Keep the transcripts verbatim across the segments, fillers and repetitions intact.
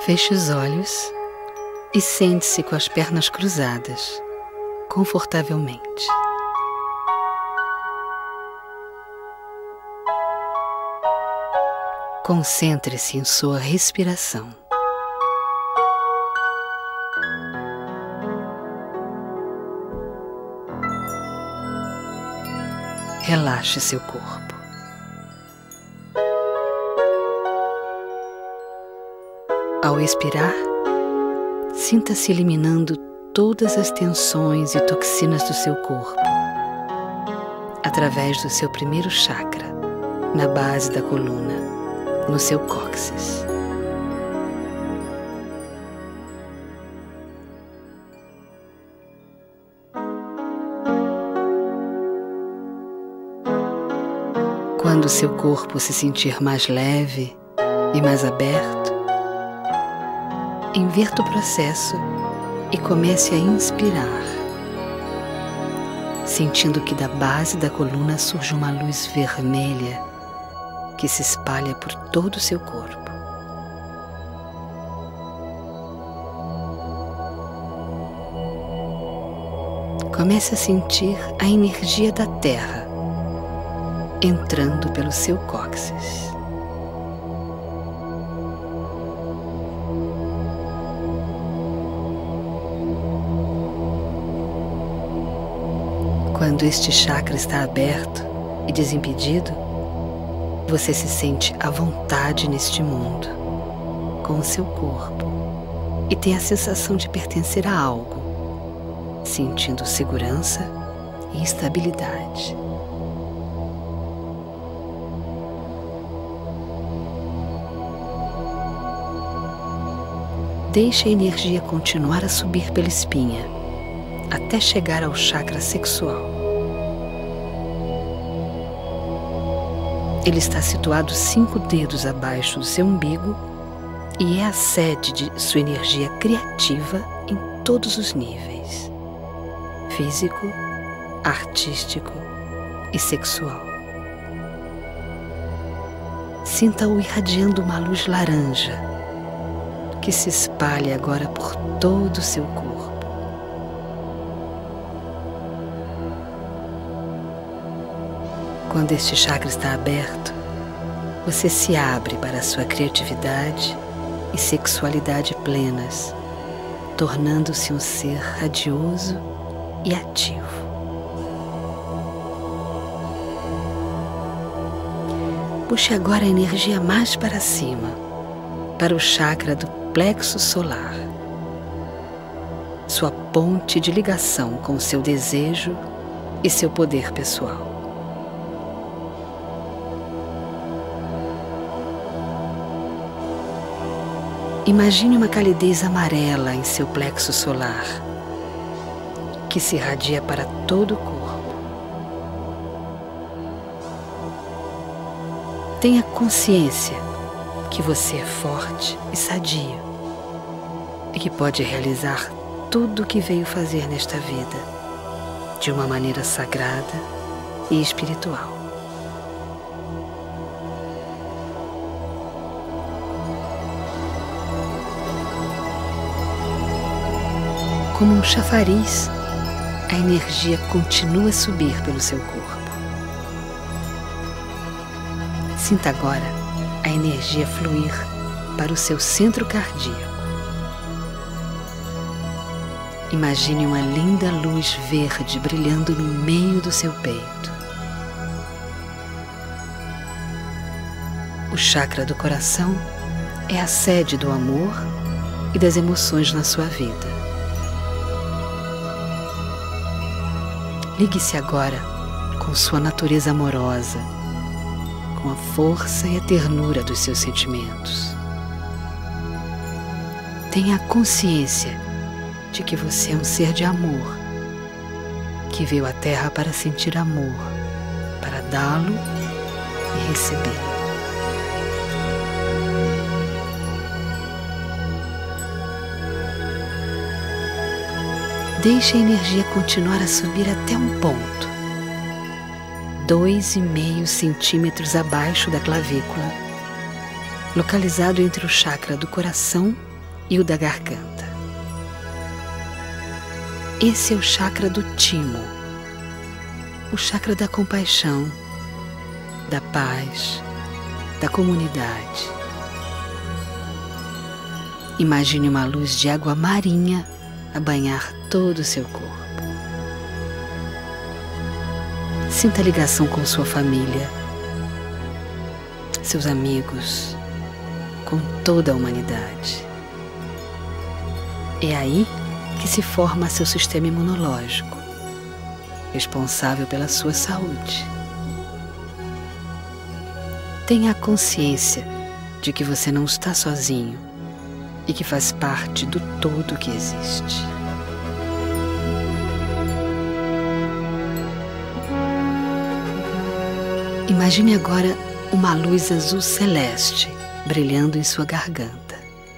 Feche os olhos e sente-se com as pernas cruzadas, confortavelmente. Concentre-se em sua respiração. Relaxe seu corpo. Ao expirar, sinta-se eliminando todas as tensões e toxinas do seu corpo, através do seu primeiro chakra, na base da coluna, no seu cóccix. Quando seu corpo se sentir mais leve e mais aberto, inverta o processo e comece a inspirar, sentindo que da base da coluna surge uma luz vermelha que se espalha por todo o seu corpo. Comece a sentir a energia da Terra entrando pelo seu cóccix. Quando este chakra está aberto e desimpedido, você se sente à vontade neste mundo, com o seu corpo, e tem a sensação de pertencer a algo, sentindo segurança e estabilidade. Deixe a energia continuar a subir pela espinha, até chegar ao chakra sexual. Ele está situado cinco dedos abaixo do seu umbigo e é a sede de sua energia criativa em todos os níveis: físico, artístico e sexual. Sinta-o irradiando uma luz laranja que se espalha agora por todo o seu corpo. Quando este chakra está aberto, você se abre para a sua criatividade e sexualidade plenas, tornando-se um ser radioso e ativo. Puxe agora a energia mais para cima, para o chakra do plexo solar, sua ponte de ligação com o seu desejo e seu poder pessoal. Imagine uma calidez amarela em seu plexo solar, que se irradia para todo o corpo. Tenha consciência que você é forte e sadio e que pode realizar tudo o que veio fazer nesta vida de uma maneira sagrada e espiritual. Como um chafariz, a energia continua a subir pelo seu corpo. Sinta agora a energia fluir para o seu centro cardíaco. Imagine uma linda luz verde brilhando no meio do seu peito. O chakra do coração é a sede do amor e das emoções na sua vida. Ligue-se agora com sua natureza amorosa, com a força e a ternura dos seus sentimentos. Tenha consciência de que você é um ser de amor, que veio à Terra para sentir amor, para dá-lo e recebê-lo. Deixe a energia continuar a subir até um ponto, dois e meio centímetros abaixo da clavícula, localizado entre o chakra do coração e o da garganta. Esse é o chakra do timo, o chakra da compaixão, da paz, da comunidade. Imagine uma luz de água marinha a banhar todo o seu corpo. Sinta a ligação com sua família, seus amigos, com toda a humanidade. É aí que se forma seu sistema imunológico, responsável pela sua saúde. Tenha a consciência de que você não está sozinho e que faz parte do todo que existe. Imagine agora uma luz azul celeste brilhando em sua garganta.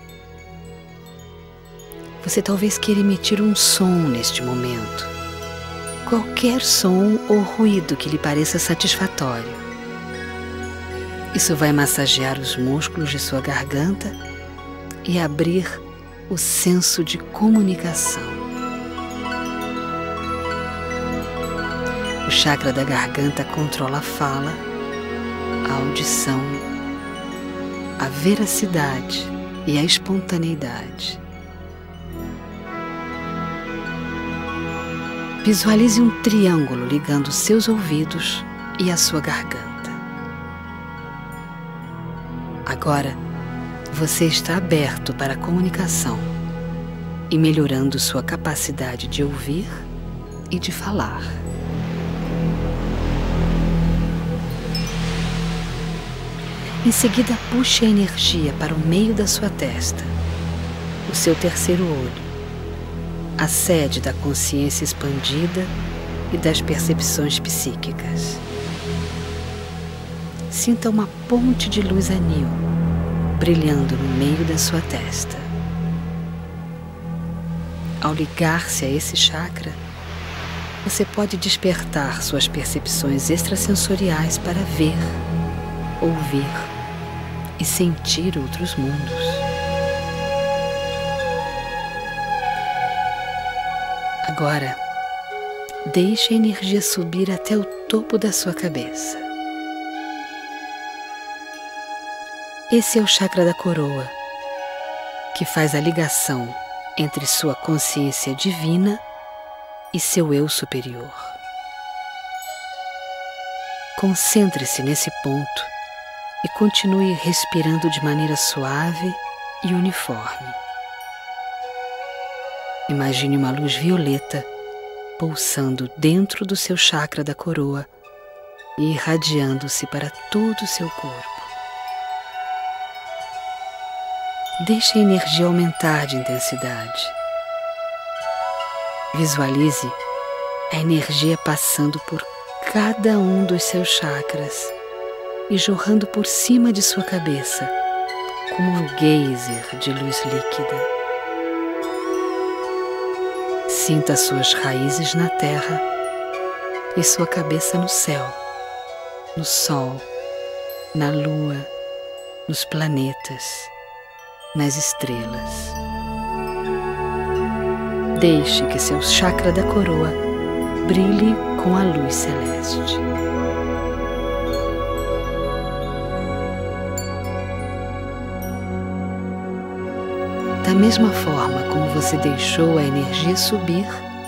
Você talvez queira emitir um som neste momento, qualquer som ou ruído que lhe pareça satisfatório. Isso vai massagear os músculos de sua garganta e abrir o senso de comunicação. O chakra da garganta controla a fala, a audição, a veracidade e a espontaneidade. Visualize um triângulo ligando seus ouvidos e a sua garganta. Agora, você está aberto para a comunicação e melhorando sua capacidade de ouvir e de falar. Em seguida, puxe a energia para o meio da sua testa, o seu terceiro olho, a sede da consciência expandida e das percepções psíquicas. Sinta uma ponte de luz anil brilhando no meio da sua testa. Ao ligar-se a esse chakra, você pode despertar suas percepções extrasensoriais para ver, ouvir e sentir outros mundos. Agora, deixe a energia subir até o topo da sua cabeça. Esse é o chakra da coroa, que faz a ligação entre sua consciência divina e seu eu superior. Concentre-se nesse ponto e continue respirando de maneira suave e uniforme. Imagine uma luz violeta pulsando dentro do seu chakra da coroa e irradiando-se para todo o seu corpo. Deixe a energia aumentar de intensidade. Visualize a energia passando por cada um dos seus chakras e jorrando por cima de sua cabeça como um geyser de luz líquida. Sinta suas raízes na terra e sua cabeça no céu, no sol, na lua, nos planetas, nas estrelas. Deixe que seu chakra da coroa brilhe com a luz celeste. Da mesma forma como você deixou a energia subir,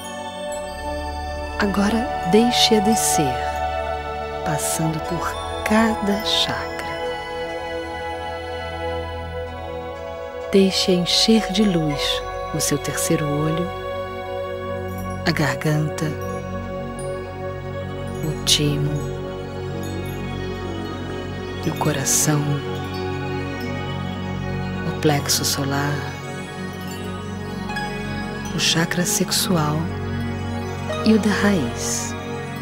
agora deixe-a descer, passando por cada chakra. Deixe-a encher de luz o seu terceiro olho, a garganta, o timo, o coração, o plexo solar, o chakra sexual e o da raiz.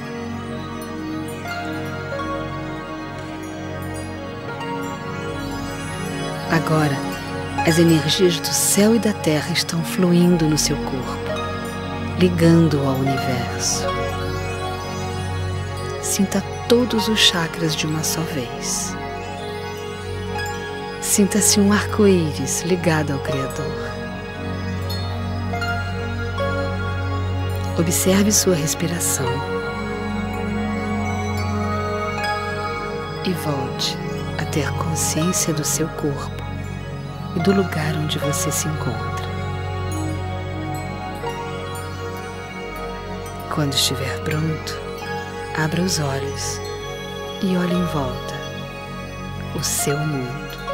Agora, as energias do céu e da terra estão fluindo no seu corpo, ligando-o ao universo. Sinta todos os chakras de uma só vez. Sinta-se um arco-íris ligado ao Criador. Observe sua respiração e volte a ter consciência do seu corpo e do lugar onde você se encontra. Quando estiver pronto, abra os olhos e olhe em volta o seu mundo.